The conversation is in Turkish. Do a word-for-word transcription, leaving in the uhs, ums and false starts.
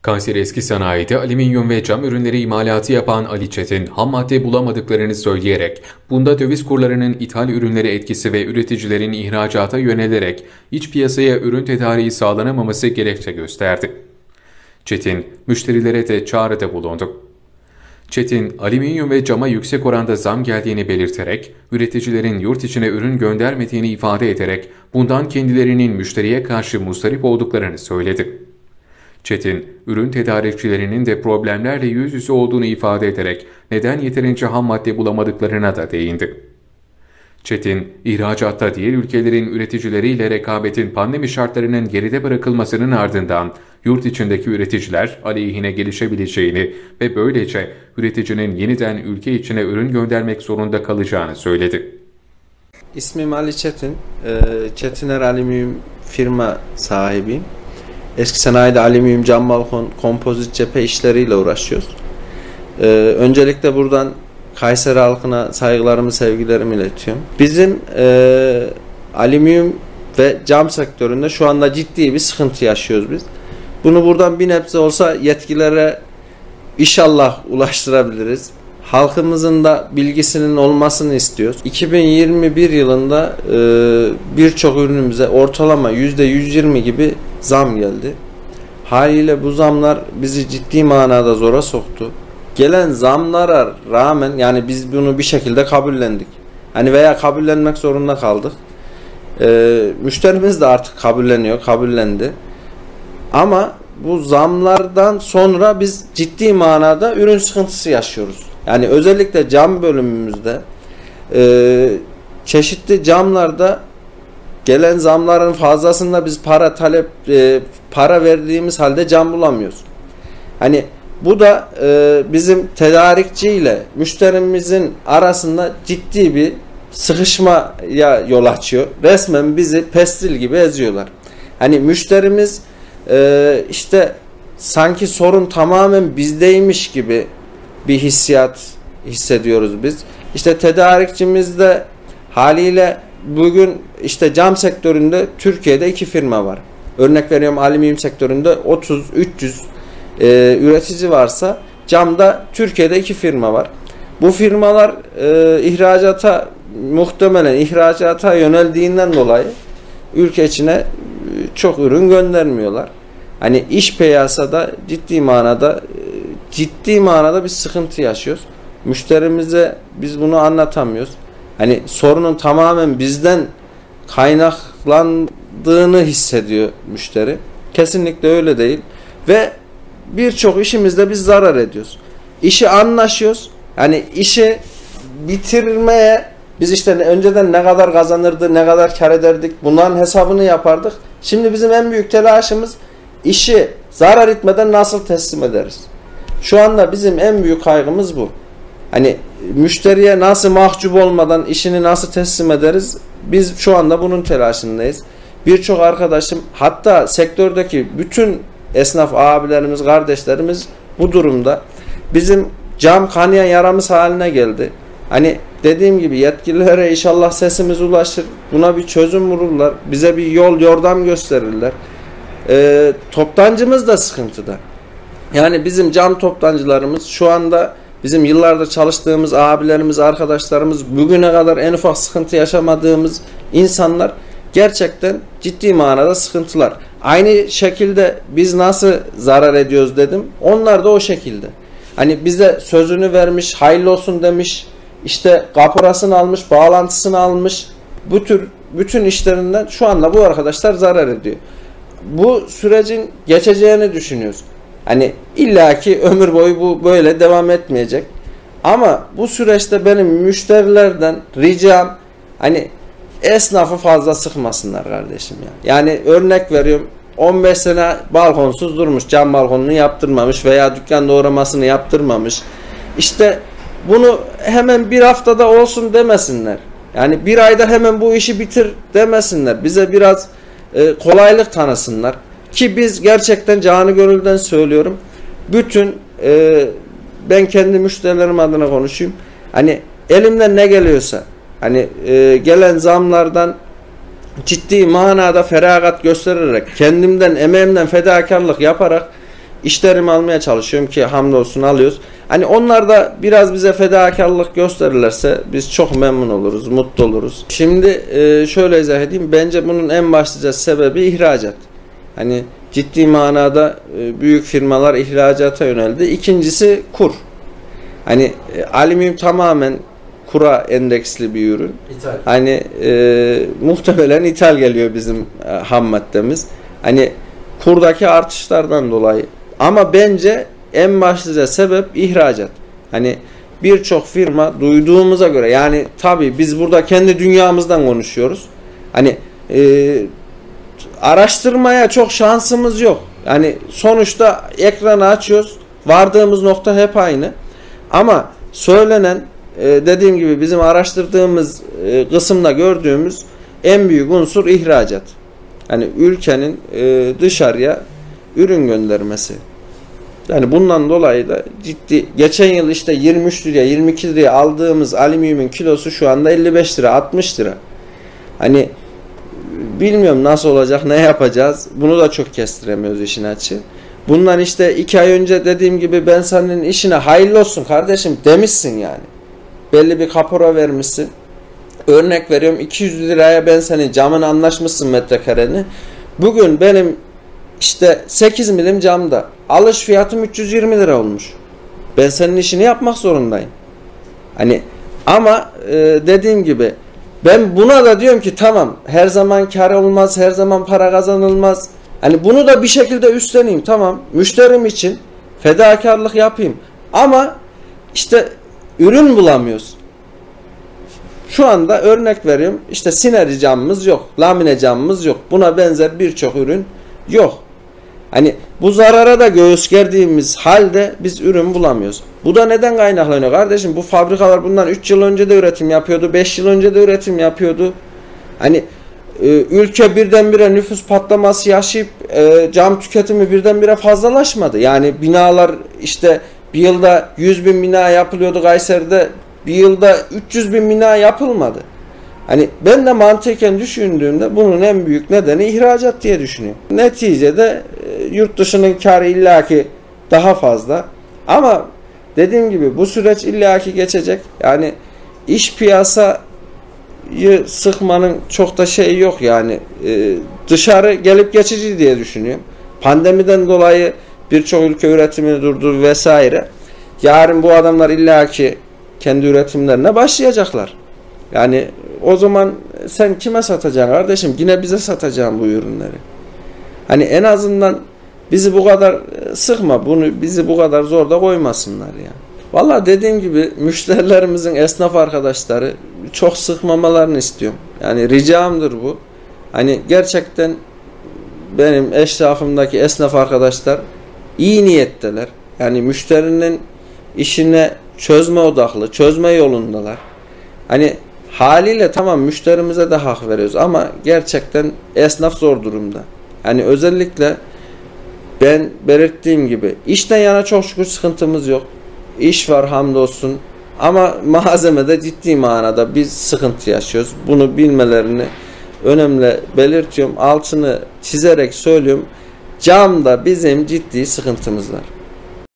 Kayseri Eski Sanayi'de alüminyum ve cam ürünleri imalatı yapan Ali Çetin, ham madde bulamadıklarını söyleyerek, bunda döviz kurlarının ithal ürünlere etkisi ve üreticilerin ihracata yönelerek iç piyasaya ürün tedariği sağlanamaması gerekçe gösterdi. Çetin, müşterilere de çağrıda bulundu. Çetin, alüminyum ve cama yüksek oranda zam geldiğini belirterek, üreticilerin yurt içine ürün göndermediğini ifade ederek, bundan kendilerinin müşteriye karşı muzdarip olduklarını söyledi. Çetin, ürün tedarikçilerinin de problemlerle yüz yüze olduğunu ifade ederek neden yeterince ham madde bulamadıklarına da değindi. Çetin, ihracatta diğer ülkelerin üreticileriyle rekabetin pandemi şartlarının geride bırakılmasının ardından yurt içindeki üreticiler aleyhine gelişebileceğini ve böylece üreticinin yeniden ülke içine ürün göndermek zorunda kalacağını söyledi. İsmim Ali Çetin, Çetiner Alüminyum firma sahibiyim. Eski sanayide alüminyum, cam balkon, kompozit cephe işleriyle uğraşıyoruz. Ee, öncelikle buradan Kayseri halkına saygılarımı, sevgilerimi iletiyorum. Bizim e, alüminyum ve cam sektöründe şu anda ciddi bir sıkıntı yaşıyoruz biz. Bunu buradan bir nebze olsa yetkililere inşallah ulaştırabiliriz. Halkımızın da bilgisinin olmasını istiyoruz. iki bin yirmi bir yılında e, birçok ürünümüze ortalama yüzde yüz yirmi gibi zam geldi. Haliyle bu zamlar bizi ciddi manada zora soktu. Gelen zamlara rağmen yani biz bunu bir şekilde kabullendik. Hani veya kabullenmek zorunda kaldık. E, müşterimiz de artık kabulleniyor, kabullendi. Ama bu zamlardan sonra biz ciddi manada ürün sıkıntısı yaşıyoruz. Yani özellikle cam bölümümüzde e, çeşitli camlarda gelen zamların fazlasında biz para talep e, para verdiğimiz halde cam bulamıyoruz. Hani bu da e, bizim tedarikçi ile müşterimizin arasında ciddi bir sıkışmaya yol açıyor. Resmen bizi pestil gibi eziyorlar. Hani müşterimiz e, işte sanki sorun tamamen bizdeymiş gibi bir hissiyat hissediyoruz biz. İşte tedarikçimiz de haliyle bugün işte cam sektöründe Türkiye'de iki firma var. Örnek veriyorum, alüminyum sektöründe otuz üç yüz e, üretici varsa camda Türkiye'de iki firma var. Bu firmalar e, ihracata muhtemelen ihracata yöneldiğinden dolayı ülke içine çok ürün göndermiyorlar. Hani iş piyasada ciddi manada ciddi manada bir sıkıntı yaşıyoruz. Müşterimize biz bunu anlatamıyoruz. Hani sorunun tamamen bizden kaynaklandığını hissediyor müşteri. Kesinlikle öyle değil. Ve birçok işimizde biz zarar ediyoruz. İşi anlaşıyoruz. Yani işi bitirmeye biz işte önceden ne kadar kazanırdı, ne kadar kar ederdik, bunların hesabını yapardık. Şimdi bizim en büyük telaşımız işi zarar etmeden nasıl teslim ederiz? Şu anda bizim en büyük kaygımız bu. Hani müşteriye nasıl mahcup olmadan işini nasıl teslim ederiz? Biz şu anda bunun telaşındayız. Birçok arkadaşım, hatta sektördeki bütün esnaf abilerimiz, kardeşlerimiz bu durumda. Bizim cam kanayan yaramız haline geldi. Hani dediğim gibi yetkililere inşallah sesimiz ulaşır. Buna bir çözüm bulurlar. Bize bir yol, yordam gösterirler. Ee, toptancımız da sıkıntıda. Yani bizim cam toptancılarımız şu anda bizim yıllardır çalıştığımız abilerimiz, arkadaşlarımız, bugüne kadar en ufak sıkıntı yaşamadığımız insanlar gerçekten ciddi manada sıkıntılar. Aynı şekilde biz nasıl zarar ediyoruz dedim. Onlar da o şekilde. Hani bize sözünü vermiş, hayırlı olsun demiş, işte kaporasını almış, bağlantısını almış. Bu tür bütün işlerinden şu anda bu arkadaşlar zarar ediyor. Bu sürecin geçeceğini düşünüyoruz. Hani illaki ömür boyu bu böyle devam etmeyecek. Ama bu süreçte benim müşterilerden ricam hani esnafı fazla sıkmasınlar kardeşim ya. Yani örnek veriyorum, on beş sene balkonsuz durmuş, cam balkonunu yaptırmamış veya dükkan doğramasını yaptırmamış. İşte bunu hemen bir haftada olsun demesinler. Yani bir ayda hemen bu işi bitir demesinler. Bize biraz e, kolaylık tanısınlar. Ki biz gerçekten canı gönülden söylüyorum. Bütün e, ben kendi müşterilerim adına konuşayım. Hani elimden ne geliyorsa, hani e, gelen zamlardan ciddi manada feragat göstererek, kendimden, emeğimden fedakarlık yaparak işlerimi almaya çalışıyorum ki hamdolsun alıyoruz. Hani onlar da biraz bize fedakarlık gösterirlerse biz çok memnun oluruz, mutlu oluruz. Şimdi e, şöyle izah edeyim. Bence bunun en başlıca sebebi ihracat. Hani ciddi manada e, büyük firmalar ihracata yöneldi. İkincisi kur. Hani e, alüminyum tamamen kura endeksli bir ürün. İthal. Hani e, muhtemelen ithal geliyor bizim e, ham maddemiz. Hani kurdaki artışlardan dolayı. Ama bence en başlıca sebep ihracat. Hani birçok firma duyduğumuza göre, yani tabii biz burada kendi dünyamızdan konuşuyoruz. Hani e, araştırmaya çok şansımız yok. Yani sonuçta ekranı açıyoruz. Vardığımız nokta hep aynı. Ama söylenen, e, dediğim gibi bizim araştırdığımız e, kısımda gördüğümüz en büyük unsur ihracat. Hani ülkenin e, dışarıya ürün göndermesi. Yani bundan dolayı da ciddi, geçen yıl işte yirmi üç liraya yirmi iki liraya aldığımız alüminyumun kilosu şu anda elli beş lira altmış lira. Hani bilmiyorum nasıl olacak, ne yapacağız, bunu da çok kestiremiyoruz işin açığı. Bundan işte iki ay önce dediğim gibi ben senin işine hayırlı olsun kardeşim demişsin yani. Belli bir kapora vermişsin. Örnek veriyorum, iki yüz liraya ben senin camını anlaşmışsın, metrekareni. Bugün benim işte sekiz milim camda alış fiyatım üç yüz yirmi lira olmuş. Ben senin işini yapmak zorundayım. Hani ama e, dediğim gibi ben buna da diyorum ki tamam, her zaman kar olmaz, her zaman para kazanılmaz. Hani bunu da bir şekilde üstleneyim, tamam, müşterim için fedakarlık yapayım. Ama işte ürün bulamıyoruz. Şu anda örnek veriyorum, işte sineri camımız yok, lamine camımız yok. Buna benzer birçok ürün yok. Hani bu zarara da göğüs gerdiğimiz halde biz ürün bulamıyoruz. Bu da neden kaynaklanıyor kardeşim? Bu fabrikalar bundan üç yıl önce de üretim yapıyordu, beş yıl önce de üretim yapıyordu. Hani e, ülke birdenbire nüfus patlaması yaşayıp e, cam tüketimi birdenbire fazlalaşmadı. Yani binalar işte bir yılda yüz bin bina yapılıyordu Kayseri'de, bir yılda üç yüz bin bina yapılmadı. Hani ben de mantıken düşündüğümde bunun en büyük nedeni ihracat diye düşünüyorum. Neticede e, yurt dışının karı illaki daha fazla. Ama dediğim gibi bu süreç illaki geçecek. Yani iş piyasayı sıkmanın çok da şeyi yok yani. E, dışarı gelip geçici diye düşünüyorum. Pandemiden dolayı birçok ülke üretimini durdu vesaire. Yarın bu adamlar illaki kendi üretimlerine başlayacaklar. Yani o zaman sen kime satacaksın kardeşim? Yine bize satacaksın bu ürünleri. Hani en azından bizi bu kadar sıkma, bunu bizi bu kadar zorda koymasınlar ya. Vallahi dediğim gibi müşterilerimizin, esnaf arkadaşları çok sıkmamalarını istiyorum. Yani ricamdır bu. Hani gerçekten benim eşrafımdaki esnaf arkadaşlar iyi niyetteler. Yani müşterinin işine çözme odaklı, çözme yolundalar. Hani haliyle tamam, müşterimize de hak veriyoruz ama gerçekten esnaf zor durumda. Hani özellikle ben belirttiğim gibi işten yana çok şükür sıkıntımız yok. İş var hamdolsun ama malzemede ciddi manada biz sıkıntı yaşıyoruz. Bunu bilmelerini önemli belirtiyorum. Altını çizerek söylüyorum. Camda bizim ciddi sıkıntımız var.